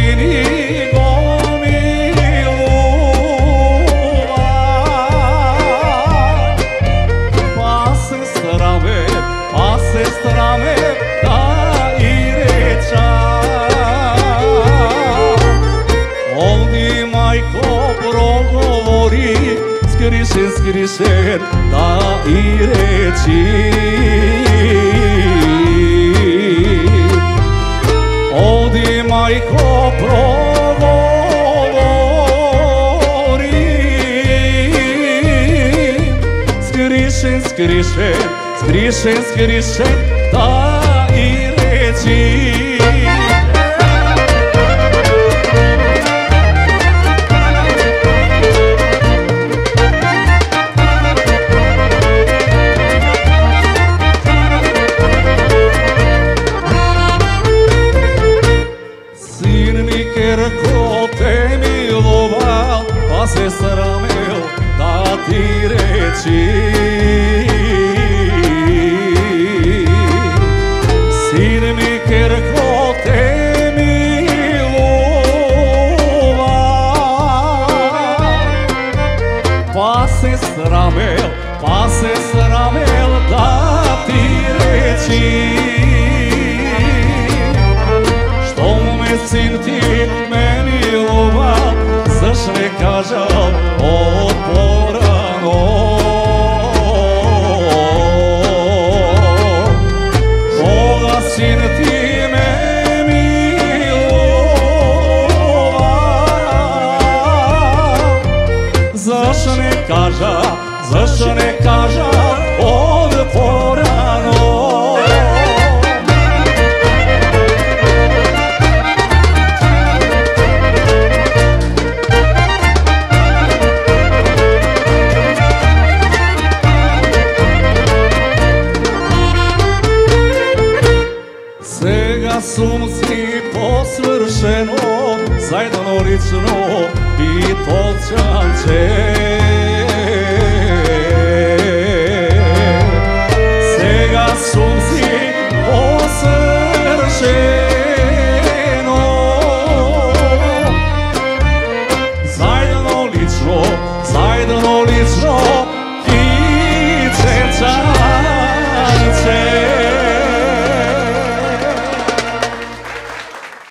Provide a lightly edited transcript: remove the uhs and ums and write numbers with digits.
sini gomiluvaj. Pa sestra me da i reća, ovdje majko progovori, skrišen da i reći. Ovdje majko progovori, skrišen da i reći. Ko te miloval, pa se sramel da ti reći. Sin mi kerko te miloval, pa se sramel da ti reći. Sin ti me miloval, zaš ne kažal otporano. Boga sin ti me miloval, zaš ne kažal otporano. Sunci posvršeno, zajedno lično i točanče. Sega sunci posvršeno, zajedno lično